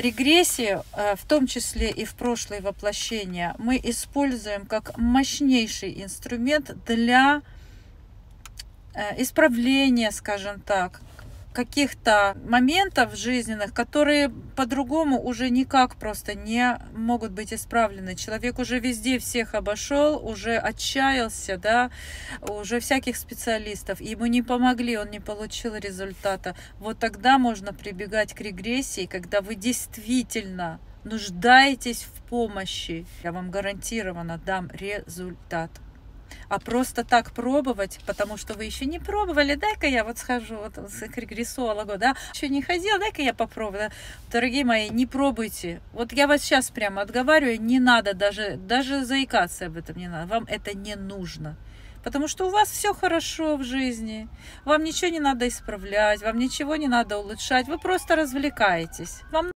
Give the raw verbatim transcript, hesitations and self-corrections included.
Регрессию, э, в том числе и в прошлые воплощения, мы используем как мощнейший инструмент для э, исправления, скажем так, каких-то моментов жизненных, которые по-другому уже никак просто не могут быть исправлены. Человек уже везде всех обошел, уже отчаялся, да, уже всяких специалистов, ему не помогли, он не получил результата. Вот тогда можно прибегать к регрессии, когда вы действительно нуждаетесь в помощи. Я вам гарантированно дам результат. А просто так пробовать, потому что вы еще не пробовали, дай-ка я вот схожу вот к регрессологу, да, еще не ходил, дай-ка я попробую. Да? Дорогие мои, не пробуйте. Вот я вас сейчас прямо отговариваю, не надо даже, даже заикаться об этом не надо, вам это не нужно. Потому что у вас все хорошо в жизни, вам ничего не надо исправлять, вам ничего не надо улучшать, вы просто развлекаетесь. Вам